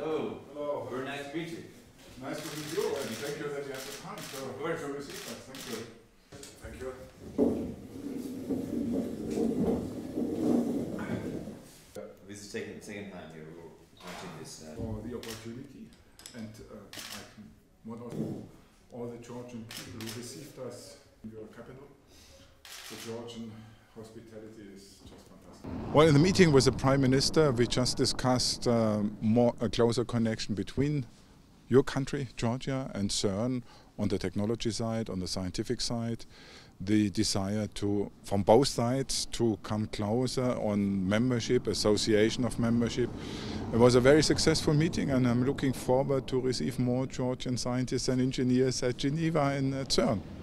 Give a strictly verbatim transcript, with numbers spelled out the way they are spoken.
Hello. Hello. Very nice to meet you. Nice to meet you, and thank you that you have the time to, Very to receive us. Thank you. Thank you. This is second second time you're watching this. Uh, For the opportunity, and uh, I can one of all the Georgian people who received us in your capital. The Georgian hospitality is just fantastic. Well, in the meeting with the Prime Minister, we just discussed uh, more a closer connection between your country, Georgia, and CERN on the technology side, on the scientific side, the desire to, from both sides, to come closer on membership, association of membership. It was a very successful meeting, and I'm looking forward to receive more Georgian scientists and engineers at Geneva and at CERN.